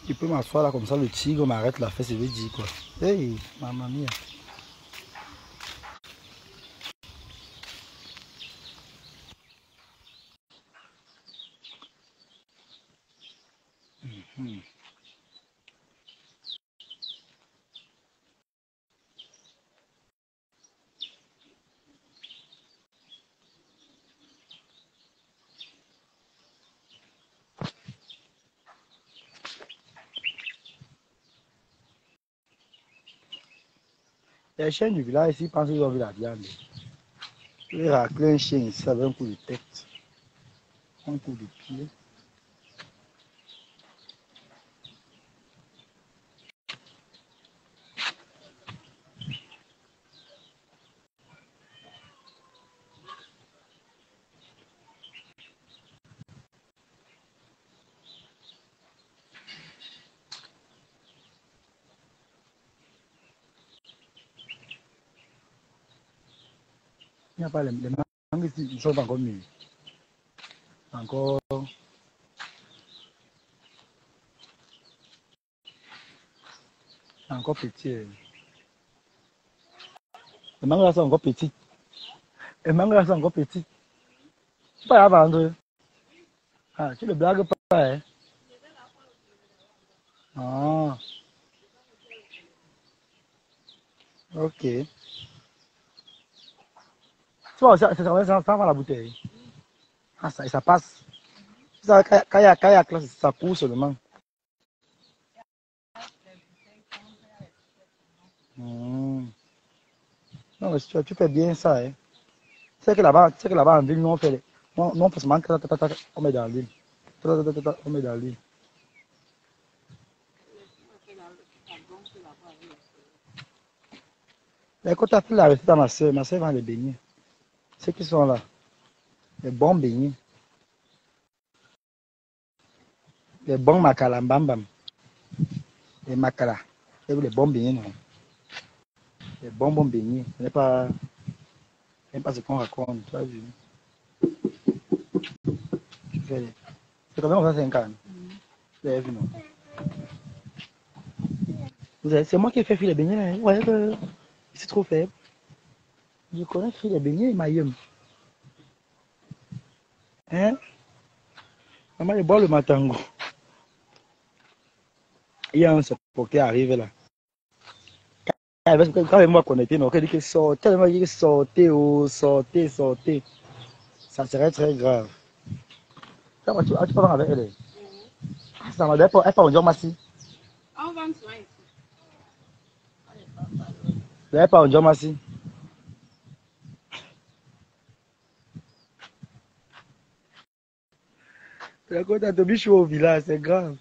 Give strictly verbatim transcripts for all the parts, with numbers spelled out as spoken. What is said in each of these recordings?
Tu peux m'asseoir là comme ça, le tigre m'arrête la fesse et veut dire quoi. Hey, maman mia. Mm-hmm. Les chiens du village ici pensent qu'ils ont vu la viande. Ils raclent un chien ici avec un coup de tête, un coup de pied. Il n'y a pas les, les mangues ici, ils sont encore mûrs. Encore, encore petits. Les mangues là sont encore petits. Les mangues là sont encore petits. Pas à vendre. Ah, tu ne blagues pas, hein? Ah, ok. Tu vois, ça, ça, ça, ça, ça va la bouteille. Ah, ça, ça passe. Ça, quand il y a, quand il y a classe, ça court seulement. Hmm. Non, mais tu, tu fais bien ça, hein. Tu sais que là-bas, tu sais que là-bas en ville, nous on fait les. Non, non forcément, on met dans l'île. On met dans l'île. Mais quand tu as fait la recette à ma soeur, ma soeur vend les beignets. Ceux qui sont là, les bons beignets. Les bons makalambambam. Les makala. C'est les bons beignets, non. Les bons bons beignets. Ce n'est pas, ce n'est pas ce qu'on raconte. Tu as vu? Tu fais les. C'est combien on fait cinq ans? Tu as vu, non? C'est moi qui ai fait faire les beignets. Ouais, euh, c'est trop faible. Je connais faire les beignets et Mayum. Hein? Maman, je bois le matango. Il y a un support qui arrive là. Quand même moi connecté, non, il dit que sortez, tellement il dit que sortez, oh, sortez, sortez. Ça serait très grave. Ça va, tu, tu peux voir avec elle. Ça va, elle pas en Djomassi. Elle pas en Djomassi. Quand tu as te biche au village, c'est grave.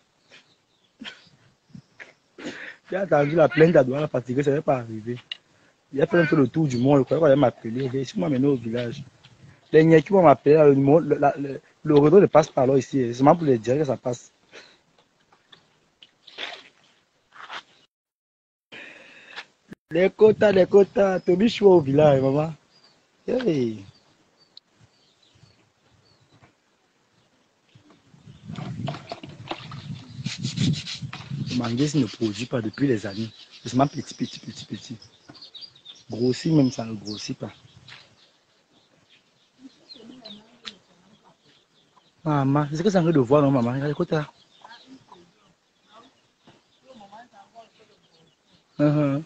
J'ai attendu la plainte à Douala fatiguée, ça n'est pas arrivé. Il a fait un peu le tour du monde, je crois qu'elle m'appeler. Je suis m'amener au village. Les niais qui vont m'appeler, le, le, le, le réseau ne passe pas là ici. C'est seulement pour les dire que ça passe. Les quotas, les quotas, te biche au village, maman. Hey. Le mangues ne produit pas depuis les années. C'est seulement petit, petit, petit, petit. Grossit même, ça ne grossit pas. Maman, c'est ce que ça veut de voir, non, maman? Regarde, écoute là. Uh -huh.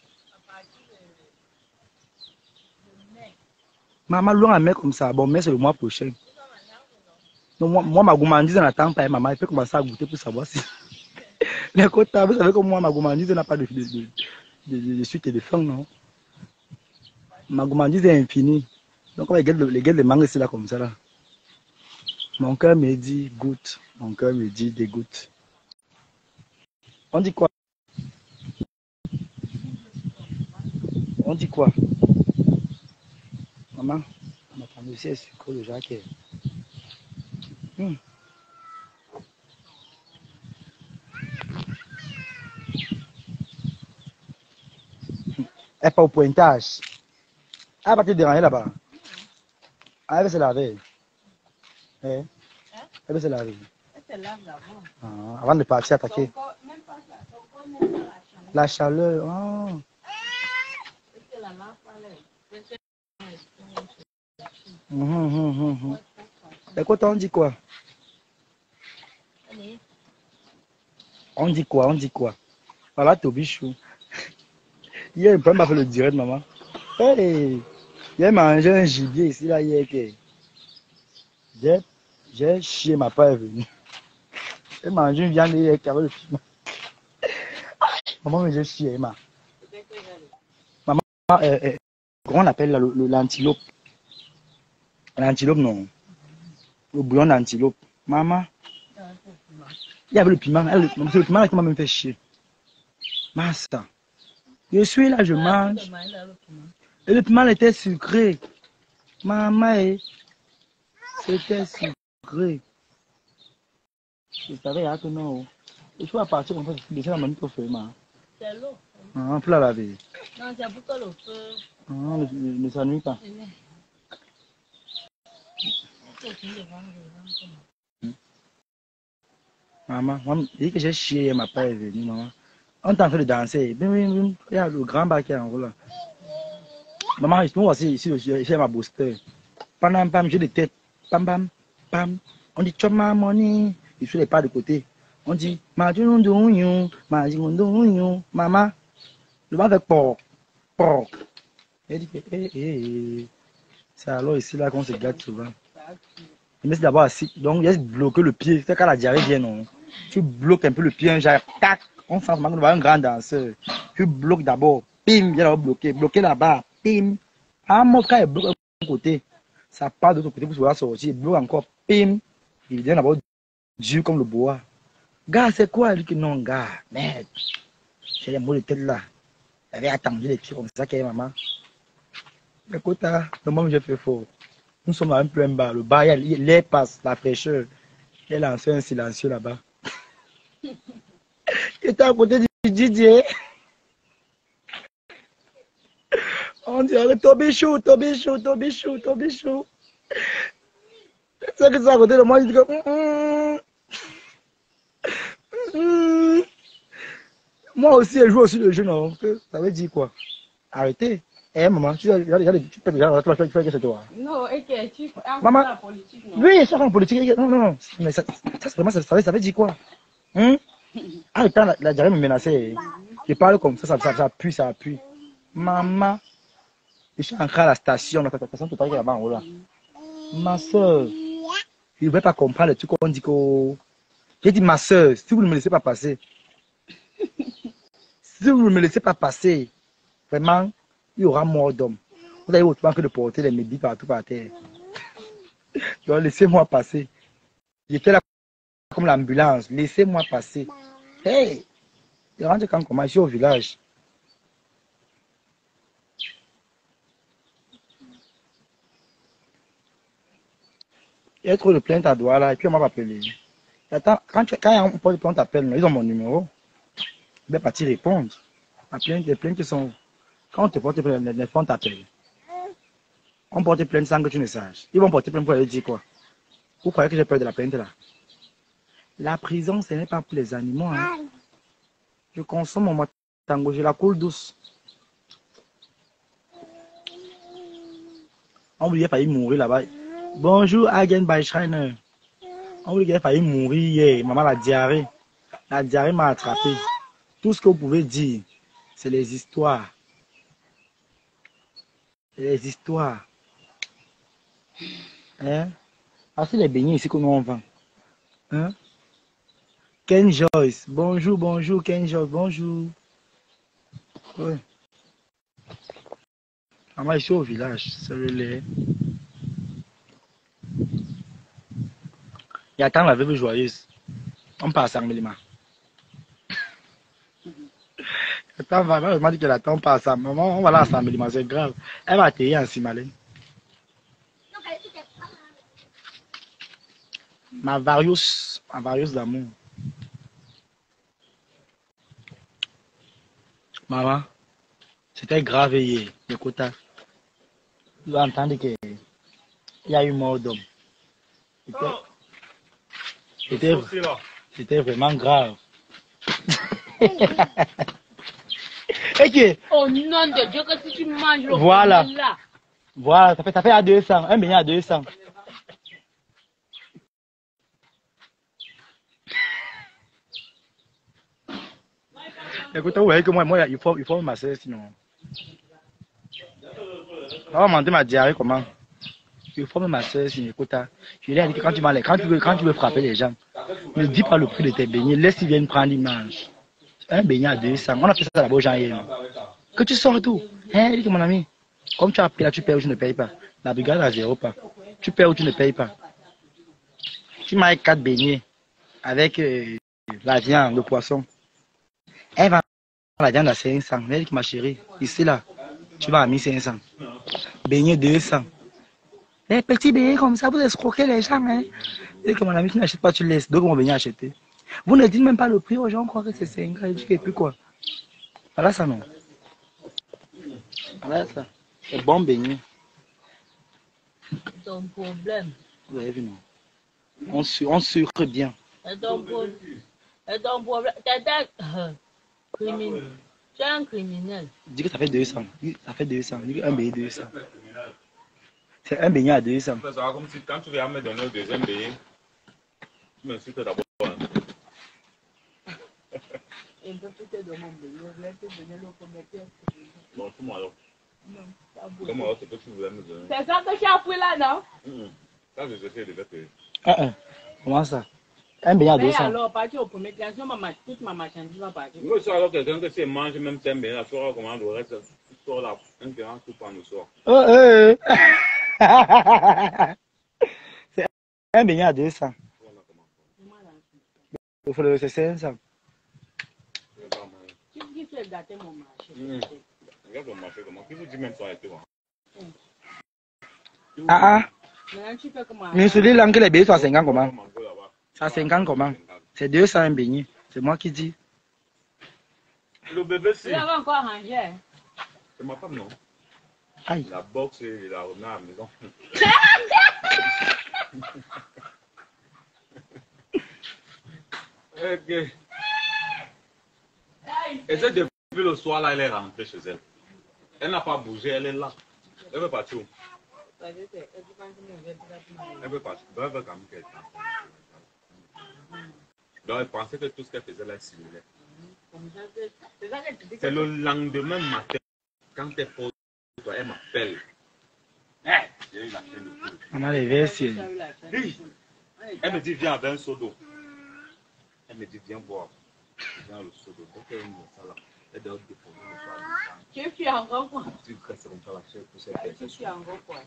Maman, loin à mettre comme ça. Bon, mais c'est le mois prochain. Donc, moi, moi, ma gourmandise n'attend pas, maman. Il peut commencer à goûter pour savoir si. Les quotas, vous savez que moi, ma gourmandise n'a pas de, de, de, de, de suite et de fin, non? Ma gourmandise est infinie. Donc, les gars, les gars, les mangues, c'est là comme ça, là. Mon cœur me dit goûte. Mon cœur me dit dégoûte. On dit quoi? On dit quoi? Maman, ma femme aussi est sucrée de Jacques. Hmm. Elle n'est pas au pointage. Elle va te déranger là-bas. Elle veut se laver. Eh? Elle veut se laver. Ah, avant de partir attaquer. La chaleur. Oh. Hum, hum, hum, hum. Et quoi, on dit quoi? On dit quoi? On dit quoi? Voilà, Tobichou. Hier, il peut pas faire le direct, maman. Hey! J'ai mangé un gibier ici, là, hier. J'ai, j'ai chié, ma part est venue. J'ai mangé une viande hier qui avait le piment. Maman, mais j'ai chié, ma. Maman, euh, euh, comment on appelle l'antilope? L'antilope, non. Le bouillon d'antilope. Maman, il y avait le piment. Le, le piment qui m'a même fait chier. Massa. Je suis là, je mange. Et le piment était sucré. Maman, c'était sucré. Je savais hein, que non. Il faut partir comme ça, laisser la manette au feu. C'est l'eau. Ah, on peut la laver. Non, c'est pour que le feu. Ah, ne, ne, ne s'ennuie pas. Maman, maman, dit que j'ai chié, ma part est venue, maman. On est en train de danser. Il y a le grand bar qui est en haut là. Maman, nous voici ici, j'ai ma booster. Pam, pam, j'ai des têtes. Pam, pam, pam. On dit choma money. Il fait les pas de côté. On dit maman. Le vent fait porc. Porc. Elle dit que, eh, eh, eh. C'est alors ici là qu'on se gâte souvent. Mais c'est d'abord assis. Donc, il y a bloqué le pied. C'est quand la diarrhée vient, non. Tu bloques un peu le pied, genre, tac. On sent vraiment qu'on va un grand danseur. Tu bloques d'abord. Pim, il y a bloqué. Bloqué là-bas. Pim. Ah, mon frère, il bloque d'un côté. Ça part de l'autre côté pour pouvoir sortir. Il bloque encore. Pim. Il vient d'abord dur comme le bois. Gars, c'est quoi? Il dit que non, gars. Merde. J'ai les mots de tête là. J'avais attendu les trucs comme ça qu'il y a maman. Écoute, le moment où j'ai fait fort. Nous sommes dans un plein bar. Le bar, l'air passe, la fraîcheur. Il a lancé un silencieux là-bas. Il était à côté du Didier. On dirait Tobichou, Tobichou, Tobichou, Tobichou. C'est que c'est à côté de moi, il dit que. Mm, mm. Moi aussi, je joue aussi le jeu, non? Ça veut dire quoi? Arrêtez. Eh, maman, tu peux déjà faire que c'est toi. Non, et que tu maman, la politique, non? Oui, ça en politique. Non, non, non. Mais ça, ça, vraiment, ça, ça, ça veut dire quoi? Hum? Ah, le temps, la, la diarrhée me menaçait. Je parle comme ça, ça, ça, ça appuie, ça appuie. Maman, je suis entré à la station, la station totale qui est là-bas en haut là. Ma soeur, il ne veut pas comprendre le truc qu'on dit que. J'ai dit, ma soeur, si vous ne me laissez pas passer, si vous ne me laissez pas passer, vraiment, il y aura mort d'homme. Vous avez autant que de porter les médis partout par terre. Donc, laissez-moi passer. J'étais là comme l'ambulance. Laissez-moi passer. Hey! Je rentre quand comment? Je suis au village. Il y a trop de plaintes à Douala et puis on m'a appelé. Attends, quand, tu, quand un porte plainte t'appelle, ils ont mon numéro. Je vais partir répondre. La plainte, les plaintes sont. Quand on te porte plainte, les fonds t'appellent. On porte plainte sans que tu ne saches. Ils vont porter plainte pour aller dire quoi? Vous croyez que j'ai peur de la plainte là? La prison, ce n'est pas pour les animaux. Hein. Je consomme mon matango, je la coule douce. On voulait failli mourir là-bas. Bonjour, Hagen by Schreiner. On voulait failli mourir hier. Maman, la diarrhée. La diarrhée m'a attrapé. Tout ce que vous pouvez dire, c'est les histoires. Les histoires. Hein? Ah, c'est les beignets ici que nous on vend. Hein? Ken Joyce. Bonjour, bonjour, Ken Joyce. Bonjour. Oui. Maman, je suis au village. C'est le lait. Il attend la veuve joyeuse. On passe à Mélima. Attends, maman m'a dit qu'elle attend pas ça. Maman, on va là à Mélima, c'est grave. Elle va atterrir en Simalène. Ma varios, ma varios d'amour. Maman, c'était grave hier, le quota. Tu vas entendre qu'il y a eu mort d'homme. C'était c'était vraiment grave. Okay. Oh non de Dieu, que si tu manges le Voilà. là. Voilà, ça fait, ça fait à deux cents. Un beignet à deux cents. Écoute, vous voyez que moi, moi il, faut, il faut me masser sinon. Ça va monter ma diarrhée comment? Il faut me masser sinon. Écoute, je lui ai dit que quand tu, vas, quand, tu veux, quand tu veux frapper les gens, ne dis pas le prix de tes beignets, laisse qu'ils viennent prendre l'image. Un beignet à deux cents. On a fait ça là-bas aux gens hier. Que tu sors tout. Hein, dit que mon ami, comme tu as pris là, tu payes ou tu ne payes pas. La brigade à zéro pas. Tu payes ou tu ne payes pas. Tu m'as quatre beignets avec euh, la viande, le poisson. Elle va la viande à cinq cents. Elle dit que ma chérie, ici là, tu vas à mille cinq cents. Beignet deux cents. Les petits beignets comme ça, vous escroquez les gens. Hein. Et que mon ami, tu n'achètes pas, tu laisses. Donc mon beignet acheté. Vous ne dites même pas le prix aux gens, on croit que c'est cinq ans. Et puis quoi? Voilà ça non. Voilà ça. C'est bon beignet. C'est ton problème. Vous avez vu non? On, su, on sucre bien. C'est ton problème. C'est ton problème. T'es un criminel. Tu es un criminel. Dis que ça fait deux cents. Ça fait deux cents. Dis que un beignet deux cents. C'est un beignet à deux cents. C'est comme si quand tu viens me donner le deuxième beignet, tu m'insultes d'abord. Et peut te donner mon beignet. Je vais te donner le premier pièce. Bon, tout moi alors. Non, ça vaut. Comment alors, c'est que tu voulais me donner? C'est ça que tu as pris là, non? Mmh. Ça, je sais, je vais payer. Ah, ah. Comment ça? Un beignet à deux Mais cents. alors, partir au premier pièce, toute ma marchandise va partir. Moi, c'est alors quelqu'un que si elle mange même un beignet, la soirée, comment le reste, tu sors là, un grand coup par le soir. Oh, euh. C'est un beignet à deux cents. Il faut le c'est cinq cents. Tu dis que tu as gâté mon marché. Mmh. Regarde le marché, comment? Qui vous dit même ça a été bon? Ah ah. Maintenant, tu fais comment? Mais celui-là, que les beignets sont à cinquante comment? À cinquante comment? C'est deux cents un beignet. C'est moi qui dis. Le bébé, Tu c'est. l'avais encore rangé. C'est ma femme, non? Aïe. La boxe, il a remis à la maison. Ok. Et c'est depuis le soir là, elle est rentrée chez elle. Elle n'a pas bougé, elle est là. Elle veut partir où? Elle veut partir. Elle veut quand même qu'elle parte. Donc elle pensait que tout ce qu'elle faisait là, c'est similaire. C'est le lendemain matin, quand elle pose, elle m'appelle. J'ai eu la chaîne de tout. On a les versiers. Elle me dit, viens avec un seau d'eau. Elle me dit, viens boire. Viens le seau d'eau. Donc elle me dit ça là. Elle doit déposer le soir. Tu es encore quoi? Tu restes comme ça la chair pour cette Tu es encore quoi?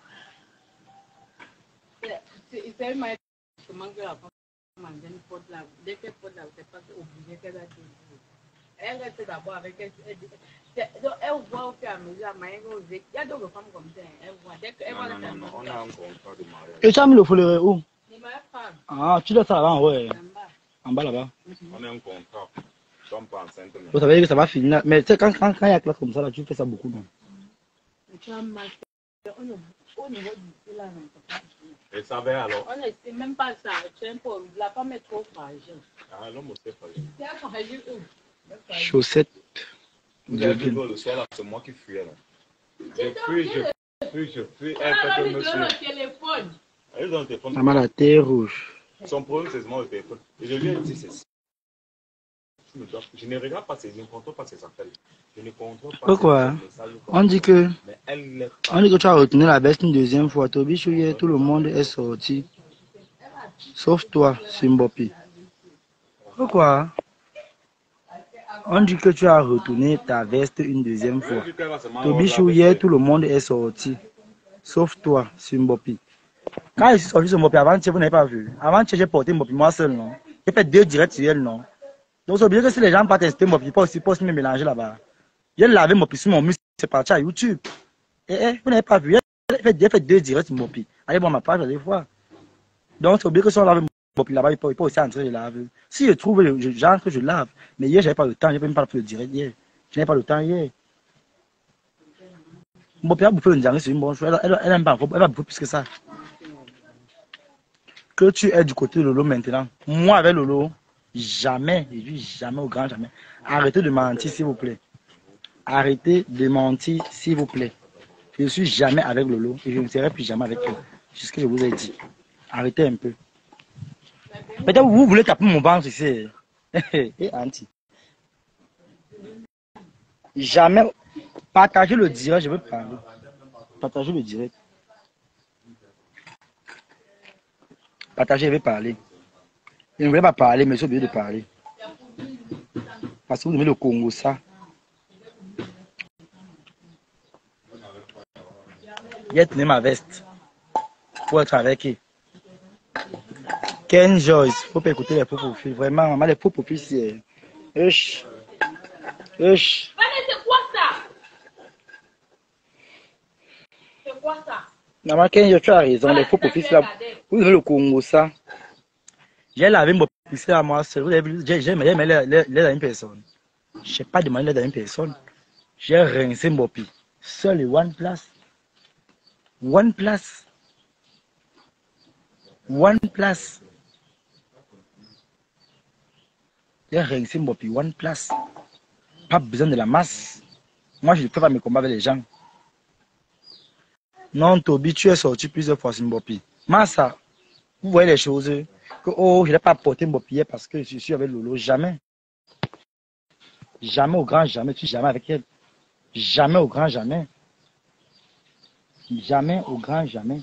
C'est elle m'a dit que la femme mangeait une faute là. Dès qu'elle faute là, c'est pas obligé qu'elle a tout. Elle reste d'abord avec elle. Elle voit au fur et à mesure, il y a d'autres femmes comme ça. Elle voit. Dès qu'elle voit non, non, non, on a un contrat de mariage. Et tu as mis le follet où? Ah, tu dois ça là-bas, ouais. En bas là-bas. On a un contrat. Je tombe pas enceinte. Vous savez que ça va finir. Mais tu sais, quand, quand, quand il y a classe comme ça, là, tu fais ça beaucoup, non? Tu as mal fait. Au niveau du là, non. Et ça va alors? On ne sait même pas ça. La femme est trop fragile. Ah, l'homme aussi est fragile. C'est fragile où? Chaussettes. Vous avez vu le soir là, c'est moi qui fuyais là. Je fuis, je fuis, je fuis. Elle fait que me suit. le téléphone. Elle est dans le téléphone. Ça m'a la terre rouge. Son problème, c'est seulement le téléphone. Et je lui ai dit, c'est ça. Je ne regarde pas ses, je ne contrôle pas ses appels. Je ne contrôle pas Pourquoi? ses messages. On dit que, mais elle on dit que tu as retenu la veste une deuxième fois. Toby Chouye, tout le monde est sorti. Sauf toi, Simbopi. Pourquoi? On dit que tu as retourné ta veste une deuxième fois. Toby Chouye, tout le monde est sorti. Sauf toi, Simbopi. Quand je suis sorti sur Mbopi, avant-hier, vous n'avez pas vu. Avant-hier, j'ai porté Mbopi moi seul, non? J'ai fait deux directs sur elle, non? Donc, c'est obligé que si les gens partent tester Mbopi, ils peuvent aussi, aussi me mélanger là-bas. J'ai lavé Mbopi sur mon muscle, c'est parti à YouTube. Eh, eh, vous n'avez pas vu. J'ai fait, fait deux directs sur Mbopi. Allez voir ma page, allez voir. Donc, c'est obligé que si on lave Mbopi là-bas, ils peuvent aussi entrer et laver. Si je trouve le genre que je lave, mais hier, je n'avais pas le temps, je n'avais même pas fait le direct hier. Je n'avais pas le temps hier. Mbopi a bouffé le direct, c'est une bonne chose. Elle n'aime pas, elle va bouffer plus que ça. que tu es du côté de Lolo maintenant. Moi, avec Lolo, jamais, je dis jamais au grand jamais. Arrêtez de mentir, s'il vous plaît. Arrêtez de mentir, s'il vous plaît. Je ne suis jamais avec Lolo et je ne serai plus jamais avec eux. C'est ce que je vous ai dit. Arrêtez un peu. Peut-être que vous voulez taper mon ventre ici. Et anti. Jamais. Partagez le direct, je veux parler. Partagez le direct. Partagez, je vais parler. Je ne voulais pas parler, mais j'ai oublié de parler. Parce que vous aimez le Congo, ça. J'ai tenu ma veste pour être avec eux. Ken Joyce, il ne faut pas écouter les faux profils. Vraiment, maman, les faux profils, c'est. Huch. Huch. C'est quoi ça? C'est quoi ça? Maman, Ken Joyce, tu as raison. Les faux profils, là. Vous avez le Congo, ça. J'ai lavé mon piscine à moi seul. Vous avez vu, j'ai mis l'aide à une personne. Je n'ai pas demandé l'aide à une personne. J'ai rincé mon pi. Seul et one place. One place. One place. J'ai rincé mon pi. One place. Pas besoin de la masse. Moi, je ne fais pas mes combats avec les gens. Non, Toby, tu es sorti plusieurs fois sur mon pi. Massa, vous voyez les choses. Que, oh, je n'ai pas porté mon pied parce que je suis avec Lolo. Jamais. Jamais au grand jamais. Tu es jamais avec elle. Jamais au grand jamais. Jamais au grand jamais.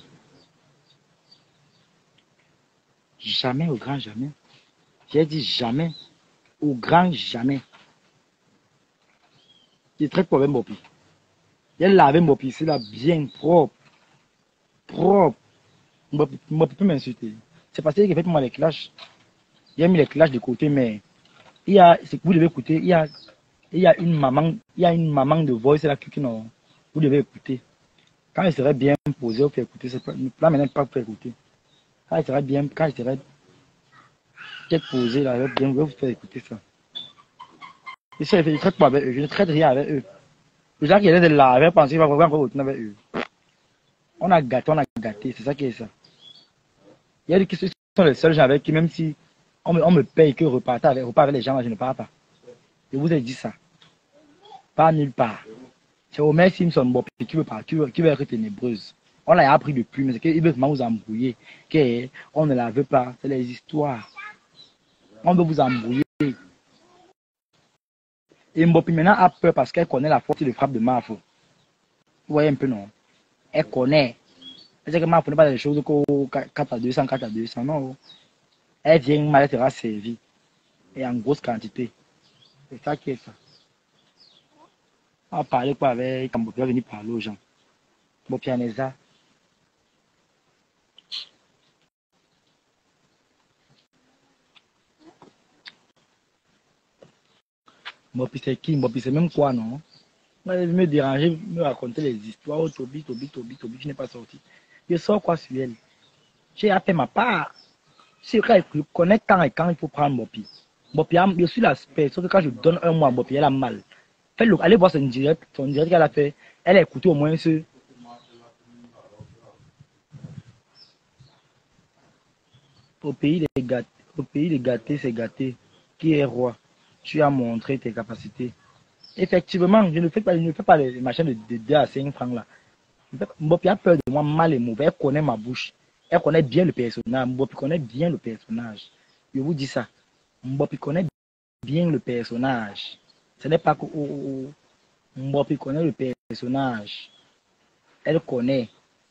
Jamais au grand jamais. J'ai dit jamais au grand jamais. Il est très propre mon pied. Il a lavé mon pied ici là bien propre. Propre. Mon pied peut m'insulter. C'est parce qu'il fait pour moi les clashs. Il a mis les clashs de côté, mais il y a, c'est que vous devez écouter, il y a, il y a une maman, il y a une maman de voice là qui non, vous devez écouter. Quand il serait bien posé, vous pouvez écouter. C'est pas, là maintenant pas pour écouter. Quand il serait bien, quand il serait peut-être posé là, bien, vous pouvez faire écouter ça. Et ça, je ne traite pas avec eux, je ne traite rien avec eux. Les gens qui étaient de là avaient pensé qu'il va vraiment encore retourner avec eux. On a gâté, on a gâté, c'est ça qui est ça. Il y a des qui sont les seuls gens avec qui, même si on me, on me paye que repartir avec, repartir avec les gens, là, je ne pars pas. Je vous ai dit ça. Pas nulle part. C'est Homer Simpson bon, qui veut pas, qui veut, qui veut être ténébreuse. On l'a appris depuis, mais c'est qu'il veut vraiment vous embrouiller. On ne la veut pas. C'est les histoires. On veut vous embrouiller. Et Mbopi maintenant a peur parce qu'elle connaît la force de frappe de Mafo. Vous voyez un peu, non? Elle connaît. Elle sait que Mafo n'est pas des choses comme quatre à deux cents, quatre à deux cents, non. Elle vient mal, elle sera servie. Et en grosse quantité. C'est ça qui est ça. On va parler quoi avec Mbopi, on va venir parler aux gens. Mbopi Aneza. Mbopi c'est qui? Mbopi c'est même quoi, non? Moi, je me déranger, me raconter les histoires. Oh, Toby, Toby, Toby, Toby, je n'ai pas sorti. Je sors quoi sur elle? J'ai fait ma part. C'est vrai, je connais quand et quand il faut prendre Mbopi. Mbopi, je suis l'aspect, sauf que quand je donne un mois à Mbopi, elle a mal. Faites-le, allez voir son direct, son direct qu'elle a fait. Elle a écouté au moins ce. Au pays des gâtés, au pays des gâtés, c'est gâté. Qui est roi? Tu as montré tes capacités. Effectivement, je ne fais pas, je ne fais pas les machins de, de deux à cinq francs là. Mbopi a peur de moi mal et mauvais. Elle connaît ma bouche. Elle connaît bien le personnage. Mbopi connaît bien le personnage. Je vous dis ça. Mbopi connaît bien le personnage. Ce n'est pas que oh, oh, oh. Mbopi connaît le personnage. Elle connaît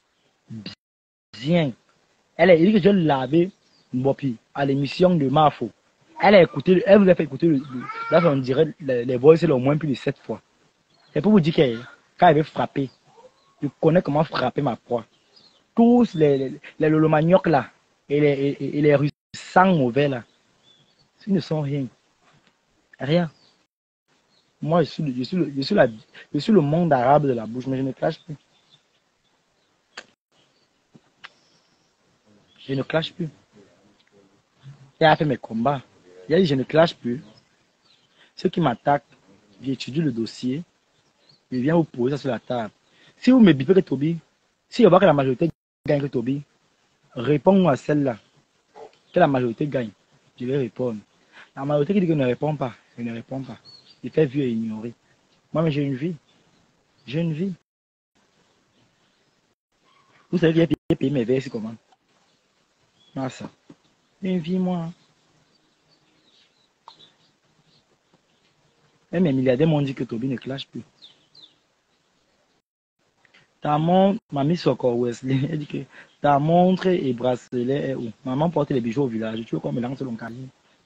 bien. Elle a dit que je l'avais Mbopi à l'émission de Mafo. Elle a écouté, elle vous a fait écouter le, le, là on dirait les, les voix c'est au moins plus de sept fois. C'est pour vous dire que quand elle veut frapper, je connais comment frapper ma proie. Tous les, les, les lolomagnocs là et les, et, et les Russes sans mauvais là, ils ne sont rien. Rien. Moi je suis, je, suis le, je, suis la, je suis le monde arabe de la bouche, mais je ne clash plus. Je ne clash plus. Elle a fait mes combats. Il a dit je ne clash plus. Ceux qui m'attaquent, j'étudie le dossier. Je viens vous poser ça sur la table. Si vous me bipez que Toby, si vous voyez que la majorité gagne que Toby, répondez-moi à celle-là. que la majorité gagne, je vais répondre. La majorité qui dit que ne répond pas, je ne réponds pas. Il fait vieux et ignoré. Moi, mais j'ai une vie. J'ai une vie. Vous savez que j'ai payé mes verres comment? Ah, ça. J'ai une vie, moi. Et mes milliardaires m'ont dit que Toby ne clash plus. Ta montre, mamie Soko Wesley, elle dit que ta montre et bracelet est où? Maman porte les bijoux au village. Tu veux qu'on me lance le casier?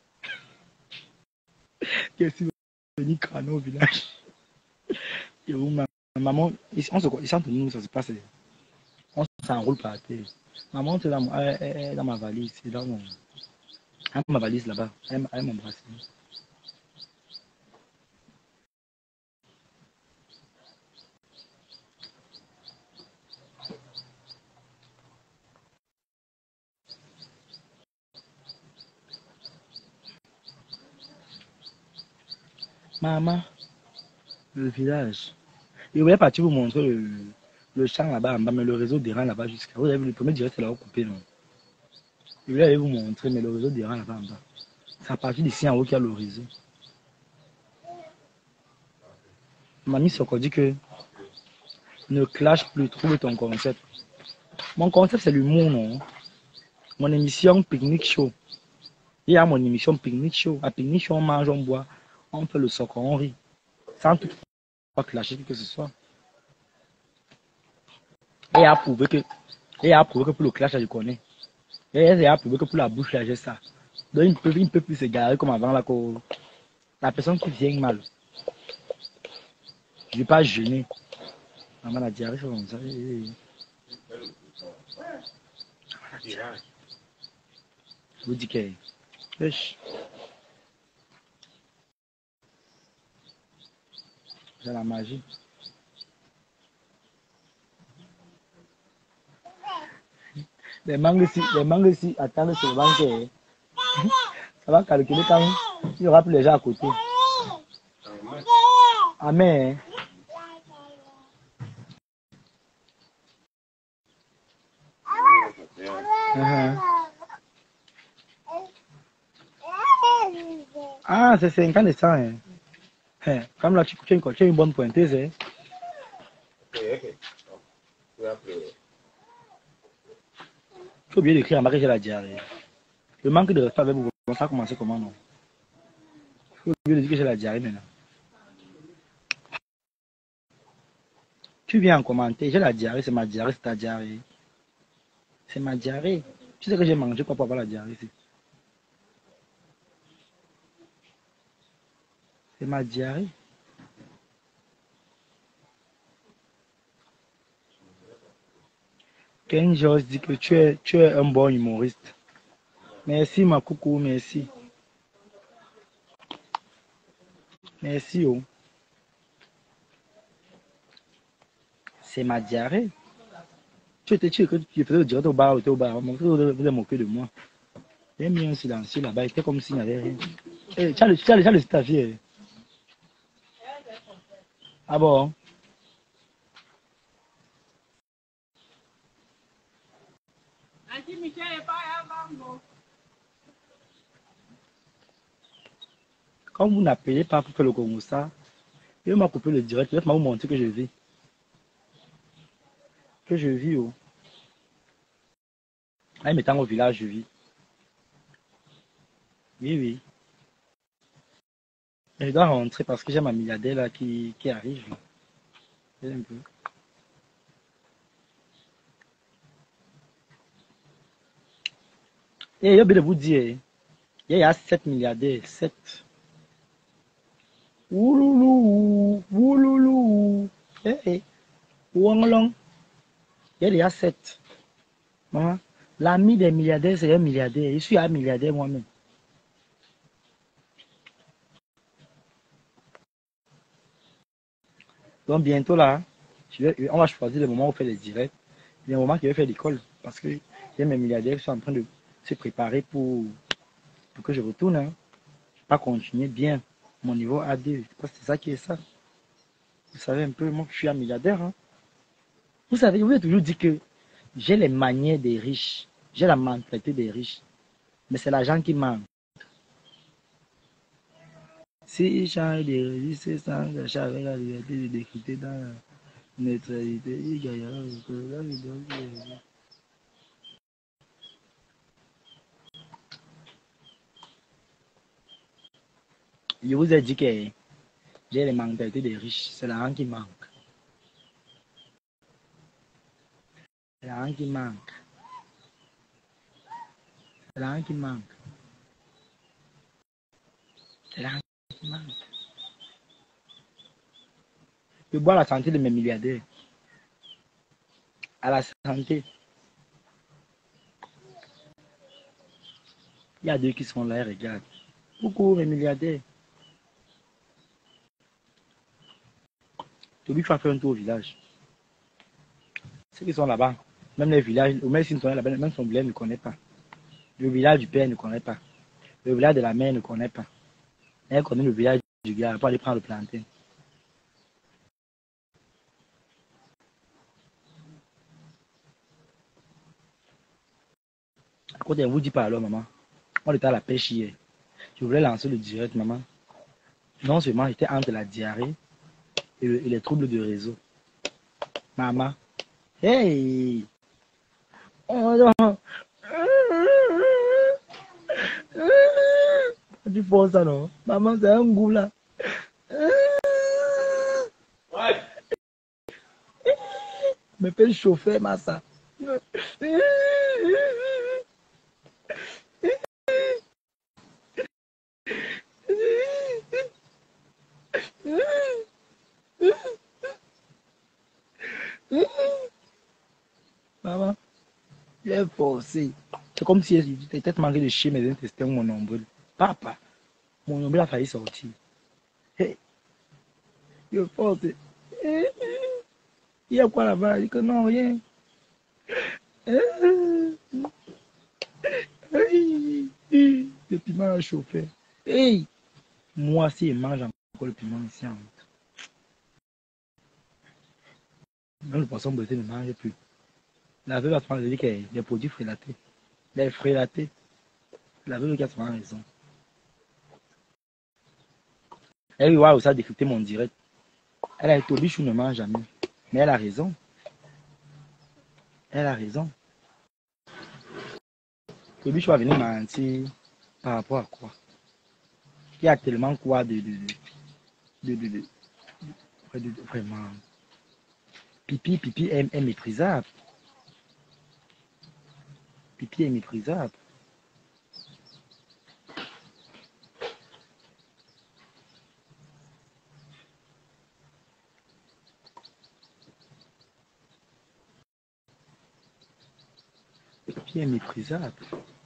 Qu'est-ce que tu veux venir crâner au village? Et où, ma maman, ici, on se, ici, entre nous, ça se passe. On s'enroule par terre. Ma montre est dans, est, est dans ma valise. C'est dans mon, dans ma valise là-bas. Elle, elle mon bracelet. Maman, le village. Il voulait partir vous montrer le, le champ là-bas en bas, mais le réseau dérange là-bas jusqu'à. Vous avez vu, le premier direct, c'est là-haut coupé, non? Il voulait aller vous montrer, mais le réseau dérange là-bas en bas. C'est à partir d'ici en haut qu'il y a le réseau. Mamie Soko dit que ne clash plus, trouve ton concept. Mon concept, c'est l'humour, non? Mon émission Picnic Show. Il y a mon émission Picnic Show. À Picnic Show, on mange, on boit, on fait le Soko, on rit. Sans tout pas clasher qui que ce soit. Et a prouvé que, et a prouvé que pour le clash, je connais. Et elle a prouvé que pour la bouche, là, j'ai ça. Donc, il ne peut, il ne peut plus se garer comme avant, là, que la personne qui vient mal. Je ne vais pas jeûner. Maman la diarrhée, c'est comme ça. Je vous dis que. Wesh. C'est la magie. Les mangues ici, les mangues ici attendent sur le banquet. Ça va calculer quand il y aura plus les gens à côté. Amen. Uh-huh. Ah, c'est cinquante de cent. Hein. Hein. Comme là, tu, tu, tu as une bonne pointeuse. Hein. Tu as oublié d'écrire en bas que j'ai la diarrhée. Le manque de respect avec vous, ça a commencé comment non? Tu as oublié de dire que j'ai la diarrhée maintenant. Tu viens en commenter, j'ai la diarrhée, c'est ma diarrhée, c'est ta diarrhée. C'est ma diarrhée. Tu sais que j'ai mangé quoi pour avoir la diarrhée ici? C'est ma diarrhée. Ken George dit que tu es, tu es un bon humoriste. Merci ma coucou, merci. Merci oh. C'est ma diarrhée. Tu étais tu, tu faisais le direct au bar, au bar. Vous vous moqué de moi. J'ai mis un silencieux là-bas, c'était comme s'il n'y avait rien. Eh, tu as le, tu as le, tu as le stagiaire. Ah bon? Quand vous n'appelez pas pour faire le Congo ça, il m'a coupé le direct, il m'a montré que je vis. Que je vis oh. En mettant au village, je vis. Oui, oui. Et je dois rentrer parce que j'ai ma milliardaire là qui, qui arrive. Là. Un peu. Et j'ai oublié de vous dire, il y a sept milliardaires. sept. Ouloulou, ouloulou. Eh, eh. Ouanglong. Il y a sept. Hein? L'ami des milliardaires, c'est un milliardaire. Je suis un milliardaire moi-même. Donc bientôt là, je vais, on va choisir le moment où on fait les directs. Il y a un moment qui va faire l'école. Parce que j'ai mes milliardaires qui sont en train de se préparer pour, pour que je retourne. Hein. Je vais pas continuer bien mon niveau A deux. Je pense que c'est ça qui est ça. Vous savez un peu, moi je suis un milliardaire. Hein. Vous savez, je vous ai toujours dit que j'ai les manières des riches. J'ai la mentalité des riches. Mais c'est l'argent qui manque. Si il change de registre sans acheter avec la liberté de décrypter dans la neutralité, il gagnera le la vidéo. Je vous ai dit que j'ai les mentalités des riches. C'est l'argent qui manque. C'est l'argent qui manque. C'est l'argent qui manque. C'est l'argent qui manque. Je bois la santé de mes milliardaires. À la santé. Il y a deux qui sont là et regardent. Coucou mes milliardaires. Tu vas faire un tour au village. Ceux qui sont là-bas, même les villages, ou même s'ils sont là-bas, même son village ne connaît pas. Le village du père ne connaît pas. Le village de la mère ne connaît pas. Elle connaît le village du gars pour aller prendre le plantain. À côté, elle vous dit pas alors, maman. On était à la pêche hier. Je voulais lancer le direct, maman. Non seulement j'étais entre la diarrhée et, le, et les troubles de réseau. Maman. Hey! Oh non! Tu fais ça, non? Maman, c'est un goût là. Ouais. Me fait le chauffeur, massa. Maman, j'ai forcé. C'est comme si j'étais peut-être manqué de chier mes intestins ou mon nombril. Papa, mon nombril a failli sortir. Hey, je force. Il y a quoi là-bas? Il dit que non, rien. Le piment a chauffé. Hey, moi, si je mange encore le piment ici, en même le poisson beauté ne mange plus. La veuve a souvent dit qu'il y a des produits frélatés. Les frélatés. La veuve qui a souvent raison. Elle va aussi décrypter mon direct. Elle a été Tobichou ne mange jamais. Mais elle a raison. Elle a raison. Tobichou va venir mentir par rapport à quoi? Il y a tellement quoi de, de, de, de, de, de, de, de vraiment. Pipi, pipi est, est méprisable. Pipi est méprisable. Pipi est méprisable.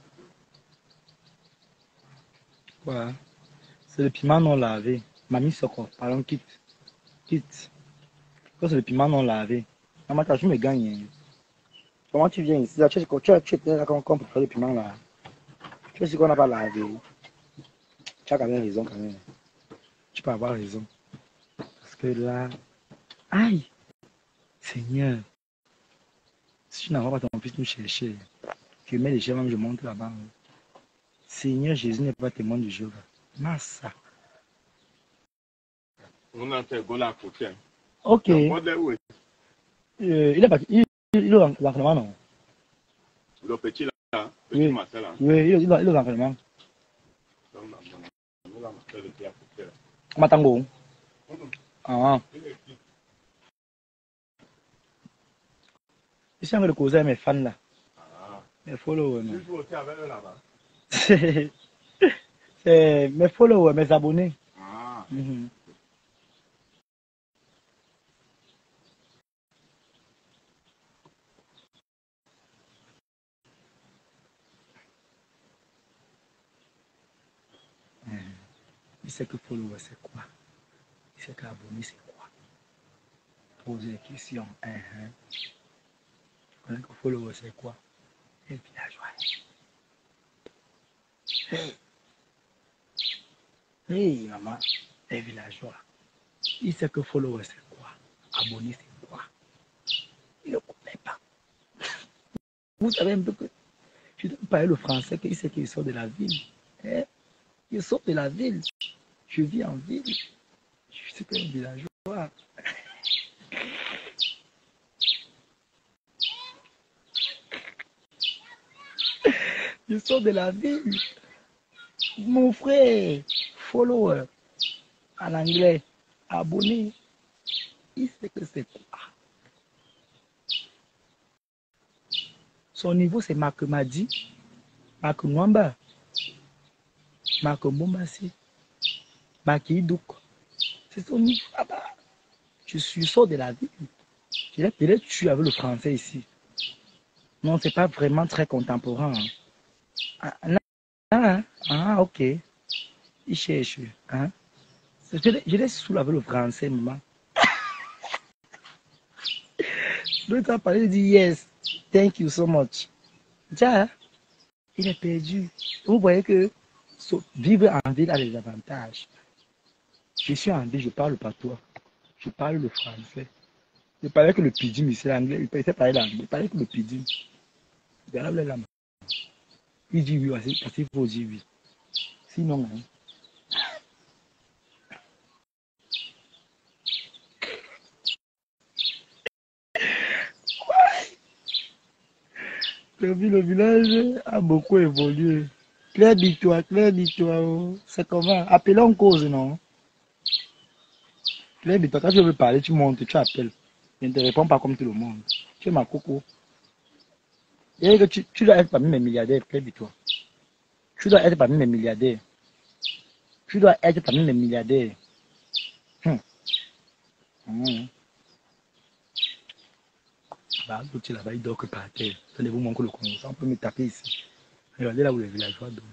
Quoi? C'est le piment non lavé. Mamie Soko, pardon, quitte. Quitte. C'est le piment non lavé. Maman, tu me gagnes. Comment tu viens ici? Tu as tu là qu'on peut faire le piment là. Tu sais qu'on n'a pas lavé. Tu as quand même raison quand même. Tu peux avoir raison. Parce que là. Aïe! Seigneur. Si tu n'envoies pas ton fils nous chercher, tu mets les cheveux, je monte là-bas. Seigneur Jésus n'est pas témoin de Jéhovah. Massa. On a fait gola à côté. Ok. Euh, il est parti. Il, il, il est dans l'entraînement, non? Le petit là, petit Oui. Marcel là. Oui, il est, il est dans l'entraînement. Matango. Ah. Je suis en train de causer avec mes fans là. Ah. Mes followers. Tu joues aussi avec eux là-bas? C'est mes followers, mes abonnés. Ah. Mm-hmm. Il sait que follower c'est quoi? Il sait qu'abonner c'est quoi? Poser des questions. Uh-huh. Il connaît que follower c'est quoi? Les villageois. Hey. Hey maman, les villageois. Il sait que follower c'est quoi? Abonner c'est quoi? Il ne connaît pas. Vous savez un peu que Tu dois parler le français, qu'il sait qu'il sort de la ville. Hein? Il sort de la ville. Je vis en ville. Je suis un villageois. Je sors de la ville. Mon frère, follower, en anglais, abonné. Il sait que c'est quoi. Son niveau, c'est Marc Madi, Marc Mwamba, Marc Bombassi, Marc Idouk. C'est son niveau là-bas. Je suis sort de la ville. Peut-être que tu avais le français ici. Non, c'est pas vraiment très contemporain. Hein. Ah, non, ah, ah, ok. Il cherche. Hein? Je laisse soulever le français, maman. Donc, tu as parlé, il dit yes, thank you so much. Déjà, il est perdu. Vous voyez que so, vivre en ville a des avantages. Je suis en ville, je parle pas toi. Je parle le français. Je parlais que le pidgin ici, l'anglais. Il parlait parler l'anglais. Il parlait que le pidgin. Il dit oui, parce qu'il faut dire oui. Sinon, hein. Le, le village a beaucoup évolué. Claire, dis-toi, Claire, dis-toi. Oh. C'est comment? Appelez en cause, non? Claire, dis-toi, quand tu veux parler, tu montes, tu appelles. Je ne te réponds pas comme tout le monde. Tu es ma coco. Et que tu, tu dois être parmi mes milliardaires, Claire, dis-toi. Tu dois être parmi mes milliardaires. Tu dois être parmi mes milliardaires. Hum. Hum. Bah, l'autre là-bas, il dort que par terre. Tenez-vous mon le Congo. On peut me taper ici. Regardez là où les villageois dorment.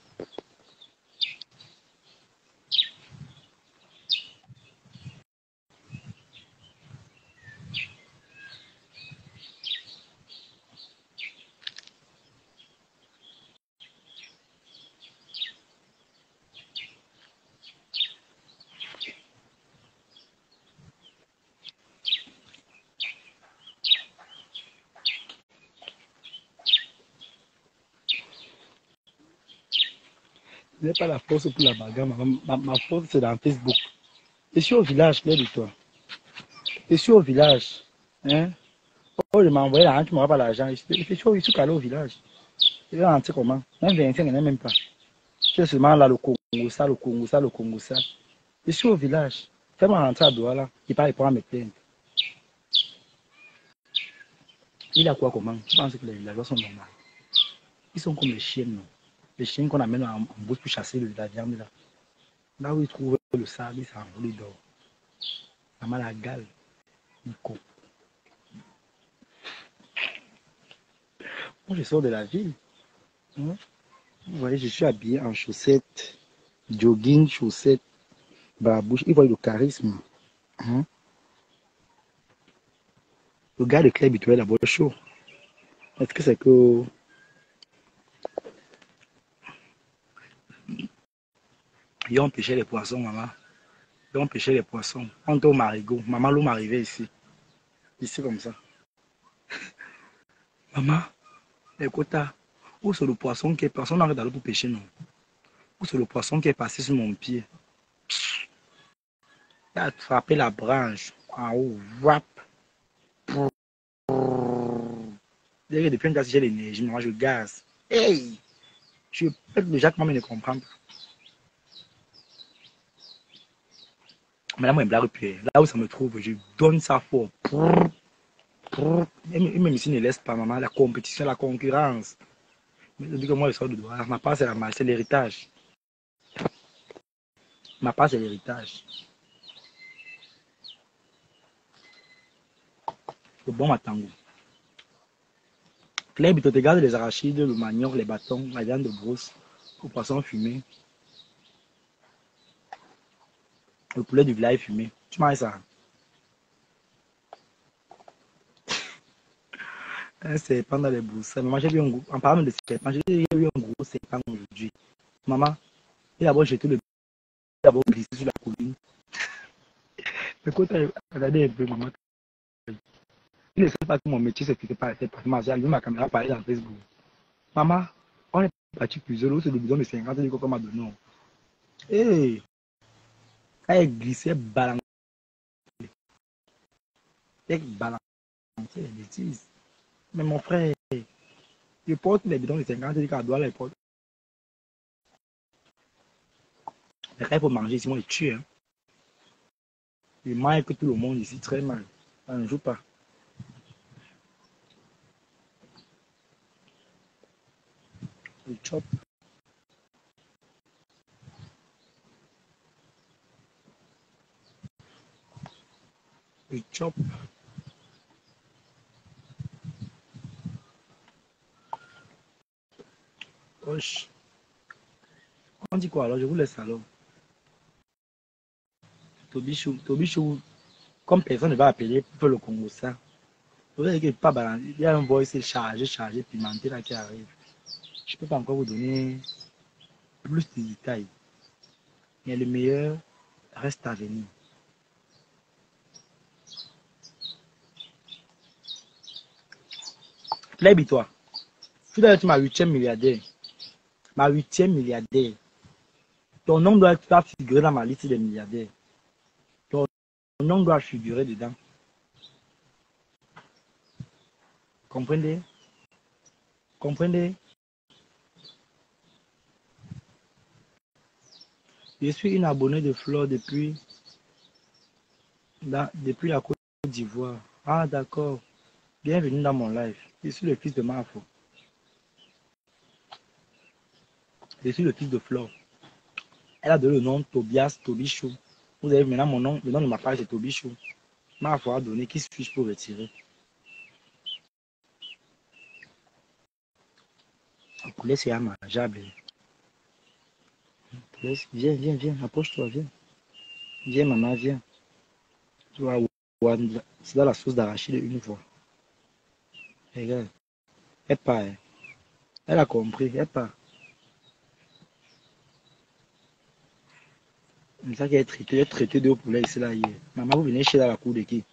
Je n'ai pas la force pour la bagarre. Ma, ma, ma force, c'est dans Facebook. Je suis au village, Claire, de toi. Je suis au village. Hein? Oh, je m'ai envoyé l'argent, tu ne m'auras pas l'argent. Je suis chaud, je suis allé au village. Je vais rentrer comment? Même vingt-cinq, il n'y en a même pas. Je suis seulement là, le Congo, ça, le Congo, ça, le Congo, ça. Je suis au village. Fais-moi rentrer à Douala. Il part répondre à mes plaintes. Il a quoi comment? Je pense que les villageois sont normaux. Ils sont comme les chiens, non? Les chiens qu'on amène en, en bouche pour chasser le, la viande là. Là où ils trouvent le sable, ils s'enroulent, ils dorment. Ça m'a la gale. Ils coupent. Moi, je sors de la ville. Hein? Vous voyez, je suis habillé en chaussettes, jogging, chaussettes, babouche. Il voit le charisme. Hein? Le gars de Claire Bituel là-bas chaud. Est-ce que c'est que. Ils ont pêché les poissons, maman. Ils ont pêché les poissons. On était au marigot. Maman, l'eau m'arrivait ici. Ici, comme ça. Maman, écoute, où c'est le poisson qui est passé? On arrête d'aller pour pêcher, non? Où c'est le poisson qui est passé sur mon pied? Il a frappé la branche en haut. Wap. Depuis un gaz, j'ai l'énergie, moi je gaz. Hey! Je pète le Jacques, maman ne comprend pas. Mais là, moi, je blague plus. Là où ça me trouve, je donne ça fort. Et même ici, ne laisse pas, maman, la compétition, la concurrence. Mais je dis que moi, je sors de droit. Ma part, c'est l'héritage. Ma part, c'est l'héritage. Le bon matango. Claire, tu te gardes les arachides, le manioc, les bâtons, la viande de brousse, le poisson fumé, le poulet du village fumé. Tu manges ça? Un serpent dans les brousses. Maman, j'ai vu un gros. En parlant de serpent, j'ai vu un gros serpent aujourd'hui. Maman, il a d'abord jeté le. Il a d'abord glissé sur la colline. Mais quand tu as regardé un peu, maman, il ne sait pas que mon métier, c'est que c'est pas. J'ai allumé ma caméra, parler dans Facebook. Maman, on est parti plusieurs, c'est le bidon de cinquante litres qu'on m'a donné. Hé, quand elle glissait, balançait, elle balançait les bêtises. Mais mon frère, il porte les bidons de cinquante litres à doigt, les porte. Mais quand il faut manger, sinon il tue. Hein. Il mange que tout le monde ici très mal. Ça ne joue pas. Il chope. Il chope. Wesh. On dit quoi alors? Je vous laisse alors. Tobichou, Tobichou, comme personne ne va appeler pour faire le Congo ça. Vous voyez qu'il pas balancé. Il y a un voice chargé, chargé, pimenté là qui arrive. Je ne peux pas encore vous donner plus de détails. Mais le meilleur reste à venir. Lève-toi. Tu dois être ma huitième milliardaire. Ma huitième milliardaire. Ton nom doit figurer dans ma liste des milliardaires. Ton nom doit figurer dedans. Comprenez? Comprenez? Je suis une abonnée de Flore depuis, dans, depuis la Côte d'Ivoire. Ah d'accord. Bienvenue dans mon live. Je suis le fils de Mafo. Je suis le fils de Flore. Elle a donné le nom Tobias Tobichou. Vous avez maintenant mon nom. Le nom de ma page est Tobichou. Mafo a donné. Qui suis-je pour retirer? Le poulet c'est mangeable. Viens, viens, viens. Approche-toi, viens. Viens, maman, viens. Tu vois, c'est dans la sauce d'arachide une fois. Regarde. Elle part. Elle a compris. Elle part. C'est ça qui est traité. Elle est traité de poulet ici là hier. Maman, vous venez chez dans la cour de qui?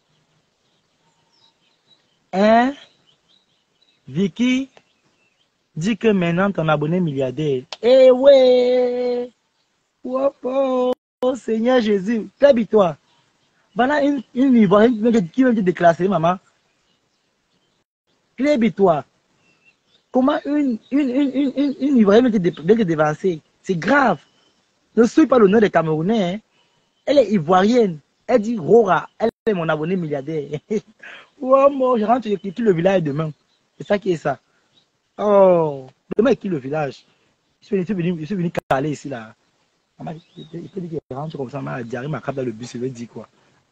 Hein? Vicky dit que maintenant ton abonné milliardaire. Eh ouais! Oh, oh, oh Seigneur Jésus. T'habites-toi. Voilà une, une Ivoirienne qui vient de déclasser, maman. Clébite-toi. Comment une, une, une, une, une, une Ivoirienne vient de dévancer? C'est grave. Ne suis pas le nom des Camerounais. Hein. Elle est Ivoirienne. Elle dit Rora. Elle est mon abonné milliardaire. Oh, moi, je rentre, je quitte le village demain. C'est ça qui est ça. Oh, demain, je quitte le village. Je suis venu, je suis venu caler ici, là. Maman, il peut dire qu'il rentre comme ça, ma diarrhée, ma cape dans le bus, je vais dire quoi.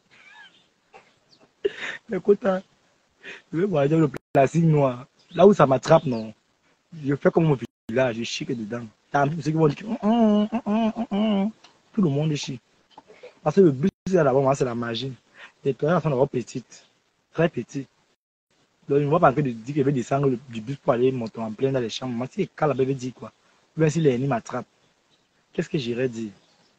Mais écoute, je vais voir le plastique noir. Là où ça m'attrape, non. Je fais comme mon village, je chique dedans. T'as ceux qui vont dire, oh, oh, oh, oh, oh. Tout le monde chie. Parce que le bus, là-bas, c'est la magie. Les toilettes sont encore petites, très petites. Donc, je ne vois pas en train de dire qu'il veut descendre du bus pour aller monter en plein dans les chambres. Moi, si les cas là-bas veut dire quoi? Ou bien si les ennemis m'attrapent, qu'est-ce que j'irais dire?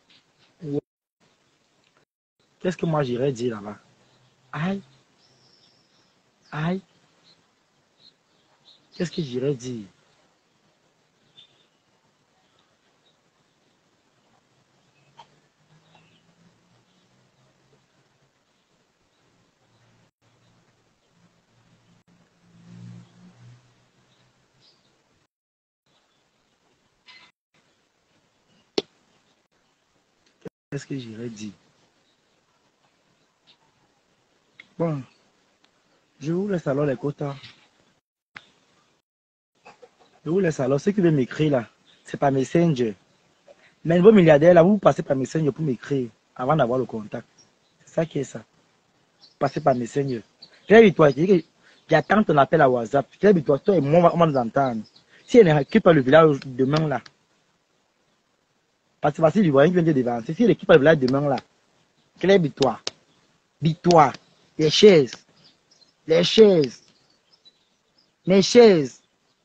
Qu'est-ce que moi j'irais dire là-bas? Aïe, aïe, qu'est-ce que j'irais dire? Qu'est-ce que j'irais dire? Bon, je vous laisse alors les quotas. Je vous laisse alors. Ceux qui veulent m'écrire là, c'est par Messenger. Mais vos milliardaires là, vous passez par Messenger pour m'écrire avant d'avoir le contact. C'est ça qui est ça. Passez par Messenger. Toi, j'attends ton appel à WhatsApp. Toi, toi et moi, on va nous entendre. Si elle n'équipe pas le village demain là, parce que c'est l'Ivoirien qui vient de dévancer. Si elle n'équipe pas le village demain là, quelle bitois? Bitois. Les chaises. Les chaises. Les chaises.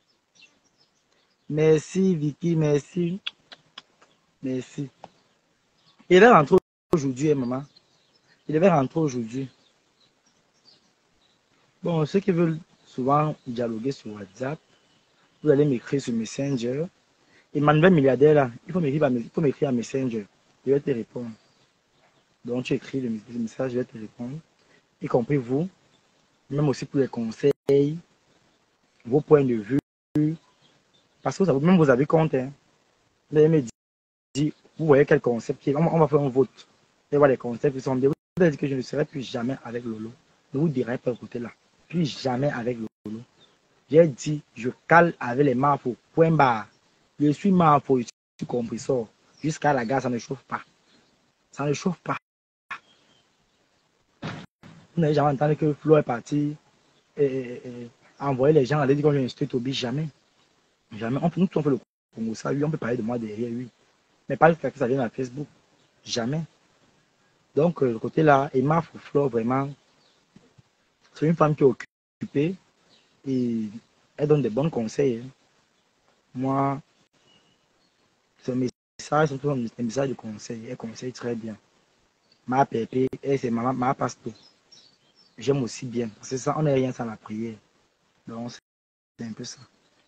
Merci Vicky, merci. Merci. Il devait rentrer aujourd'hui, hein, maman. Il devait rentrer aujourd'hui. Bon, ceux qui veulent souvent dialoguer sur WhatsApp, vous allez m'écrire sur Messenger. Et ma nouvelle milliardaire là, il faut m'écrire à, il faut m'écrire à Messenger. Je vais te répondre. Donc tu écris le message, je vais te répondre. Y compris vous, même aussi pour les conseils, vos points de vue. Parce que vous, même vous avez compte. Hein. Vous allez me dire, vous voyez quel concept qui est. On, on va faire un vote. Et voir les concepts qui sont bien. Vous allez dire que je ne serai plus jamais avec Lolo. Ne vous direz pas de côté là. Plus jamais avec Lolo. J'ai dit, je cale avec les marfos. Point barre. Je suis marfo, je suis compresseur. Jusqu'à la gare, ça ne chauffe pas. Ça ne chauffe pas. Vous n'avez jamais entendu que Flo est parti et, et, et envoyer les gens aller dire qu'on j'ai instruit Toby. Jamais. Jamais. On, nous, on fait le Congo, ça, oui, on peut parler de moi derrière, oui. Mais pas jusqu'à que ça vienne à Facebook. Jamais. Donc, euh, le côté là, Emma Flo, vraiment, c'est une femme qui est occupée et elle donne des bons conseils. Hein. Moi, ce message, c'est un message de conseil. Elle conseille très bien. Ma pépé, elle, c'est ma, ma pasteur. J'aime aussi bien. C'est ça, on n'est rien sans la prière. Donc, c'est un peu ça.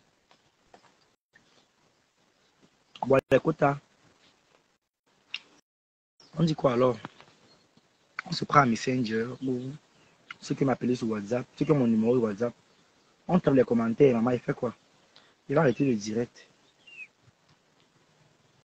Bon, écoute, hein. On dit quoi alors? On se prend un Messenger ou ceux qui m'appellent sur WhatsApp, ceux qui ont mon numéro de WhatsApp. On tape les commentaires, maman, il fait quoi? Il va arrêter le direct.